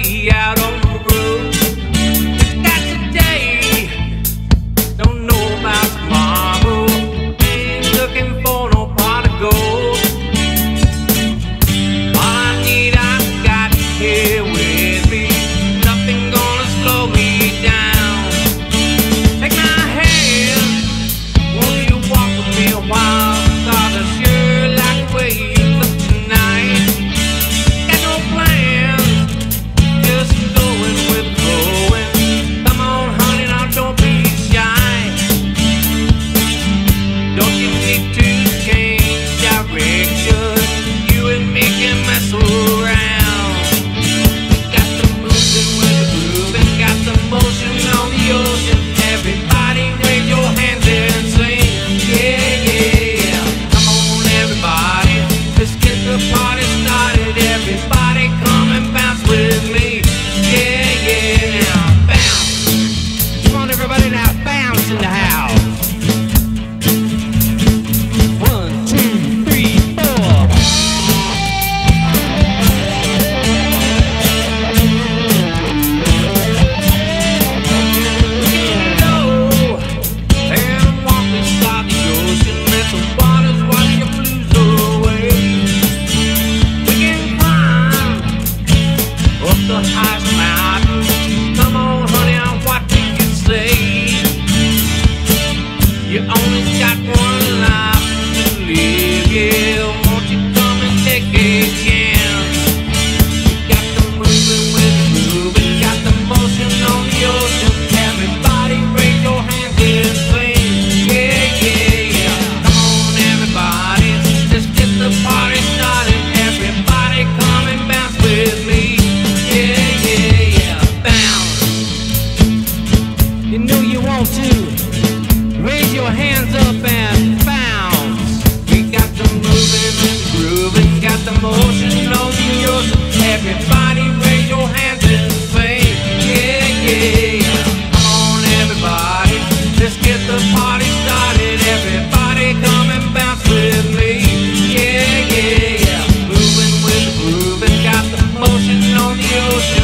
way out on the road. Got today, don't know about tomorrow. Ain't looking for no pot of gold. All I need, I got here with me. Nothing gonna slow me down. Take my hand, won't you walk with me a while? 'Cause I sure like the way you look tonight. Got no plans, just going with the flowing. Come on, honey, now don't be shy. Don't you need to change direction? You and me can mess around. Got the moving with the grooving, got the motion on the ocean. Everybody raise your hands and sing, yeah, yeah. Come on, everybody, let's get the party started. Everybody come and bounce with me, yeah, yeah. Now bounce, come on, everybody, now bounce in the house. 1, 2, 3, 4. And walk beside the ocean, let the waters wash your blues away. We can climb up the highest mountain. Come on, honey, what do you say? You only got one life to live, yeah. Won't you come and take a chance? Got the moving with the grooving, got the motion on the ocean. Everybody raise your hands and sing, yeah, yeah, yeah. Come on, everybody, let's get the party started. Everybody come and bounce with me, yeah, yeah, yeah. Bounce. You know you want to. Raise your hands up and bounce. We got the moving and the grooving, got the motion on the ocean. Everybody raise your hands and sing, yeah, yeah. Come on, everybody, let's get the party started. Everybody come and bounce with me, yeah, yeah, yeah. Moving with the grooving, got the motion on the ocean.